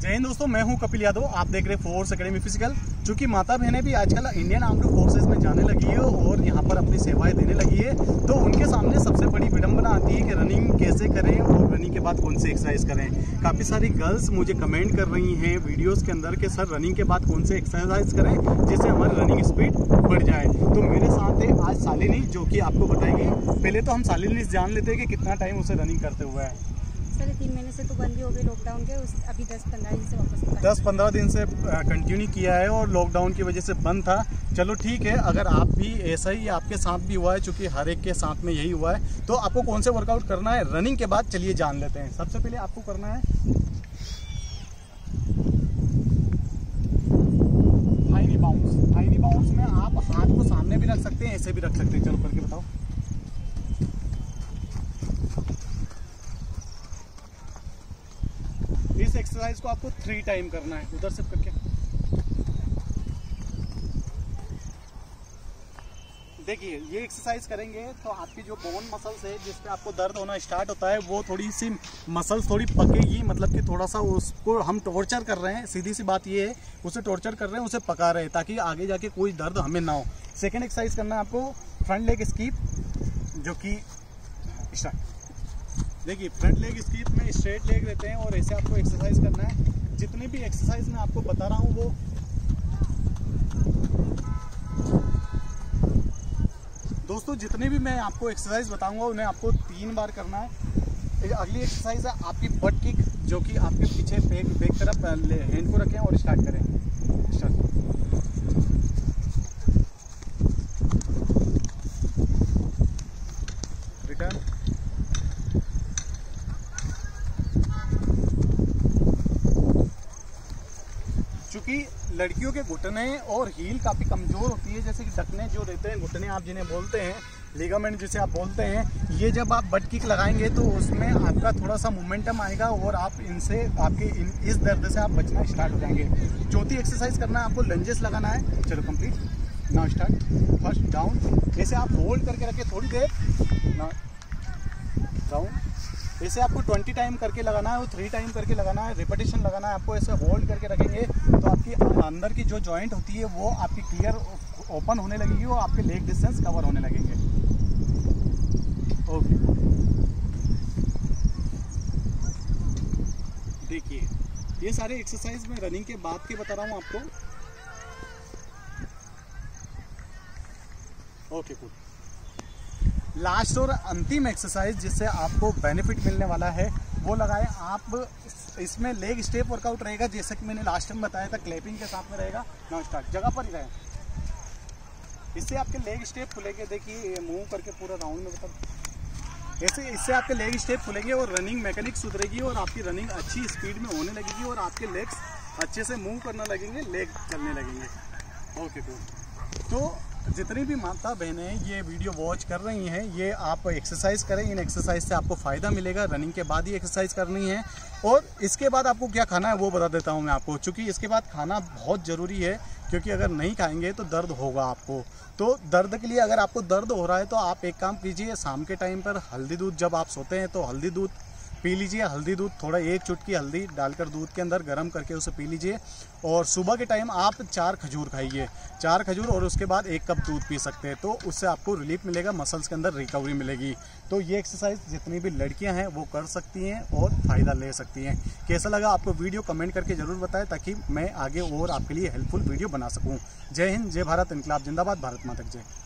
जय हिंद दोस्तों, मैं हूं कपिल यादव। आप देख रहे हैं फोर्स एकेडमी फिजिकल। चूंकि माता बहनें भी आजकल इंडियन आर्म्ड फोर्सेज में जाने लगी है और यहां पर अपनी सेवाएं देने लगी है, तो उनके सामने सबसे बड़ी विडंबना आती है कि रनिंग कैसे करें और रनिंग के बाद कौन सी एक्सरसाइज करें। काफ़ी सारी गर्ल्स मुझे कमेंट कर रही हैं वीडियोज़ के अंदर कि सर रनिंग के बाद कौन से एक्सरसाइज करें जिससे हमारी रनिंग स्पीड बढ़ जाए। तो मेरे साथ है आज शालिनी, जो कि आपको बताएगी। पहले तो हम शालिनी से जान लेते हैं कि कितना टाइम उसे रनिंग करते हुए है। सर 3 महीने से तो बंद भी हो गई लॉकडाउन के, अभी 10-15 दिन से वापस 10-15 दिन से कंटिन्यू किया है और लॉकडाउन की वजह से बंद था। चलो ठीक है, अगर आप भी ऐसा ही आपके साथ भी हुआ है, चूंकि हर एक के साथ में यही हुआ है, तो आपको कौन से वर्कआउट करना है रनिंग के बाद, चलिए जान लेते हैं। सबसे पहले आपको करना है high knee bounce. High knee bounce में आप हाथ को सामने भी रख सकते हैं, ऐसे भी रख सकते हैं। चलो करके बताओ। इस एक्सरसाइज को आपको 3 टाइम करना है, उधर से करके देखिए। ये एक्सरसाइज करेंगे तो आपकी जो बोन मसल्स है जिस पे आपको दर्द होना स्टार्ट होता है, वो थोड़ी सी मसल्स थोड़ी पकेगी। मतलब कि थोड़ा सा उसको हम टॉर्चर कर रहे हैं, सीधी सी बात ये है, उसे टॉर्चर कर रहे हैं, उसे पका रहे हैं ताकि आगे जाके कोई दर्द हमें ना हो। सेकेंड एक्सरसाइज करना है आपको फ्रंट लेग स्कीप, जो कि देखिए फ्रंट लेग स्कीप में स्ट्रेट लेग रहते हैं और ऐसे आपको एक्सरसाइज करना है। जितनी भी एक्सरसाइज मैं आपको बता रहा हूँ वो दोस्तों, जितने भी मैं आपको एक्सरसाइज बताऊंगा उन्हें आपको 3 बार करना है। अगली एक्सरसाइज है आपकी बट किक, जो कि आपके पीछे बैक तरफ हैंड को रखें और स्टार्ट करें। रिटर्न। चूंकि लड़कियों के घुटने और हील काफ़ी कमज़ोर होती है, जैसे कि ढकने जो रहते हैं, घुटने आप जिन्हें बोलते हैं, लिगामेंट जिसे आप बोलते हैं, ये जब आप बट किक लगाएंगे तो उसमें आपका थोड़ा सा मोमेंटम आएगा और आप इनसे इस दर्द से आप बचना स्टार्ट हो जाएंगे। चौथी एक्सरसाइज करना है आपको लंजेस लगाना है। चलो complete. Now start. First down, ऐसे आप होल्ड करके रखें थोड़ी देर। डाउन, ऐसे आपको 20 टाइम करके लगाना है और 3 टाइम करके लगाना है, रिपीटेशन लगाना है आपको। ऐसे होल्ड करके रखेंगे तो आपकी अंदर की जो जॉइंट होती है वो आपकी क्लियर ओपन होने लगेगी और आपके लेग डिस्टेंस कवर होने लगेंगे। ओके, देखिए ये सारे एक्सरसाइज मैं रनिंग के बाद के बता रहा हूँ आपको। Okay good. लास्ट और अंतिम एक्सरसाइज जिससे आपको बेनिफिट मिलने वाला है वो लगाएं आप। इसमें लेग स्टेप वर्कआउट रहेगा, जैसे कि मैंने लास्ट टाइम बताया था, क्लैपिंग के साथ में रहेगा। Now start. जगह पर ही रहें, इससे आपके लेग स्टेप खुलेंगे। देखिए मूव करके पूरा राउंड में बता, ऐसे इससे आपके लेग स्टेप खुलेंगे और रनिंग मैकेनिक सुधरेगी और आपकी रनिंग अच्छी स्पीड में होने लगेगी और आपके लेग्स अच्छे से मूव करने लगेंगे, लेग चलने लगेंगे। Okay good. तो जितनी भी माता बहनें ये वीडियो वॉच कर रही हैं, ये आप एक्सरसाइज करें। इन एक्सरसाइज से आपको फ़ायदा मिलेगा। रनिंग के बाद ही एक्सरसाइज करनी है और इसके बाद आपको क्या खाना है वो बता देता हूँ मैं आपको, क्योंकि इसके बाद खाना बहुत ज़रूरी है, क्योंकि अगर नहीं खाएंगे तो दर्द होगा आपको। तो दर्द के लिए, अगर आपको दर्द हो रहा है तो आप एक काम कीजिए, शाम के टाइम पर हल्दी दूध, जब आप सोते हैं तो हल्दी दूध पी लीजिए। हल्दी दूध थोड़ा 1 चुटकी हल्दी डालकर दूध के अंदर गर्म करके उसे पी लीजिए। और सुबह के टाइम आप 4 खजूर खाइए, 4 खजूर, और उसके बाद 1 कप दूध पी सकते हैं। तो उससे आपको रिलीफ मिलेगा, मसल्स के अंदर रिकवरी मिलेगी। तो ये एक्सरसाइज जितनी भी लड़कियां हैं वो कर सकती हैं और फ़ायदा ले सकती हैं। कैसा लगा आपको वीडियो कमेंट करके ज़रूर बताएं, ताकि मैं आगे और आपके लिए हेल्पफुल वीडियो बना सकूँ। जय हिंद, जय भारत, इनकलाब जिंदाबाद, भारत माता की जय।